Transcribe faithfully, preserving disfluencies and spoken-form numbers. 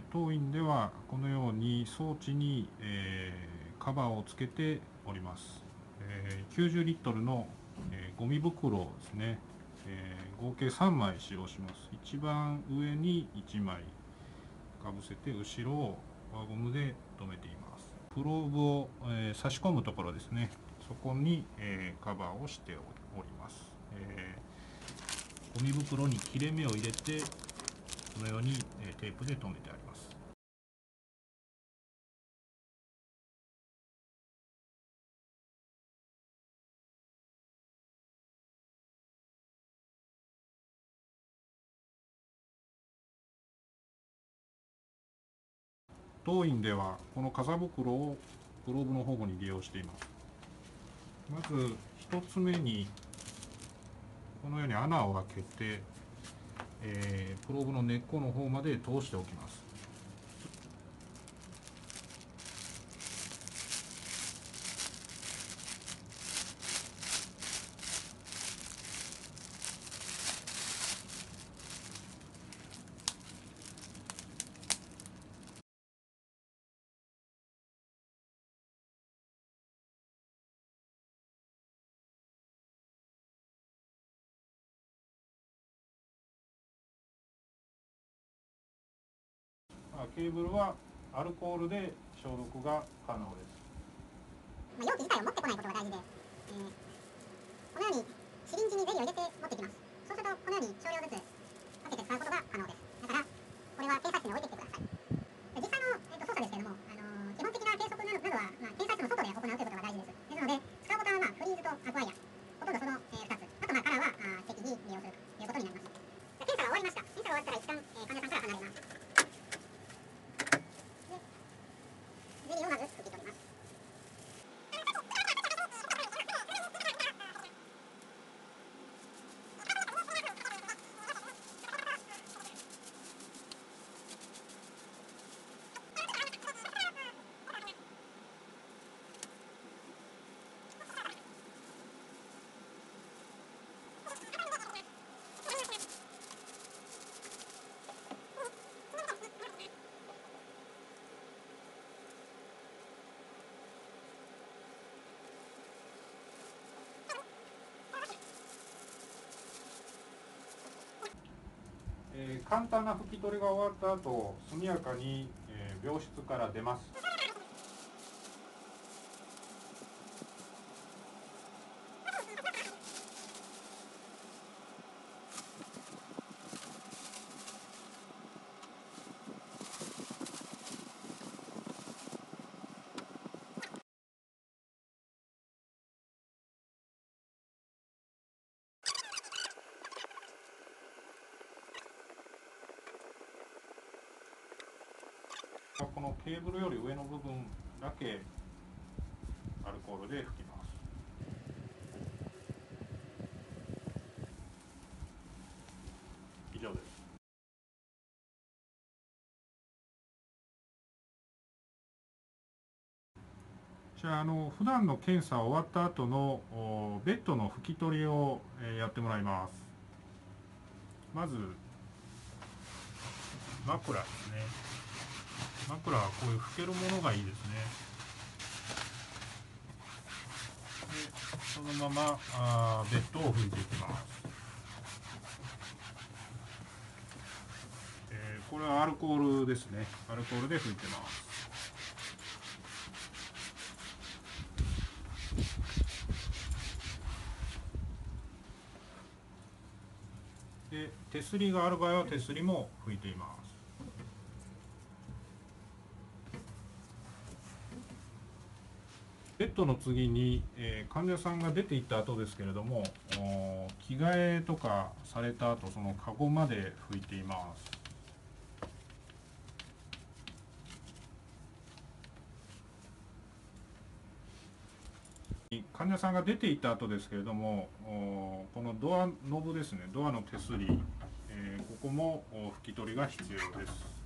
当院ではこのように装置に、えー、カバーをつけております。えー、きゅうじゅうリットルの、えー、ゴミ袋をですね、えー、合計さんまい使用します。一番上にいちまいかぶせて、後ろを輪ゴムで留めています。プローブを、えー、差し込むところですね、そこに、えー、カバーをしております。えー、ゴミ袋に切れ目を入れて、このように、えー、テープで留めてあります。当院ではこの傘袋をプローブの保護に利用しています。まずひとつめにこのように穴を開けて、えー、プローブの根っこの方まで通しておきます。ケーブルはアルコールで消毒が可能です。 容器自体を持ってこないことが大事で、えー、このようにシリンジにゼリーを入れて持ってきます。そうするとこのように少量ずつかけて使うことが可能です。だからこれは検査室に置いてきてください。実際の、えー、と操作ですけれども、あのー、基本的な計測などは、まあ、検査室の外で行うということが大事です。ですので使うボタンは、まあ、フリーズとアクアイア、ほとんどその、えー、ふたつ、あとまあカラーはあ適宜利用するということになります。検査が終わりました。検査が終わったら一旦、えー、患者さんから離れます。でゼリーをまず拭き取ります。 えー、簡単な拭き取りが終わった後、速やかに、えー、病室から出ます。このケーブルより上の部分だけアルコールで拭きます。以上です。じゃあ、あの普段の検査終わった後のベッドの拭き取りを、えー、やってもらいます。まず枕ですね。枕はこういう拭けるものがいいですね。でそのままあベッドを拭いていきます。えー、これはアルコールですね。アルコールで拭いてます。で手すりがある場合は手すりも拭いています。ベッドの次に、えー、患者さんが出て行った後ですけれども、着替えとかされた後、そのカゴまで拭いています。患者さんが出て行った後ですけれども、このドアノブですね、ドアの手すり、えー、ここも拭き取りが必要です。